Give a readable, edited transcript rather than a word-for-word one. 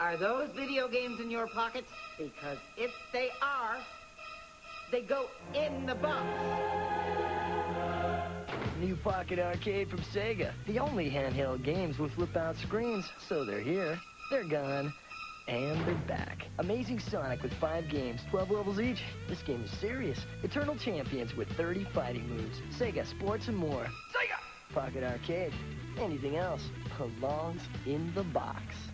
Are those video games in your pockets? Because if they are, they go in the box. New Pocket Arcade from Sega. The only handheld games with flip-out screens. So they're here, they're gone, and they're back. Amazing Sonic with 5 games, 12 levels each. This game is serious. Eternal Champions with 30 fighting moves. Sega, sports, and more. Sega! Pocket Arcade. Anything else belongs in the box.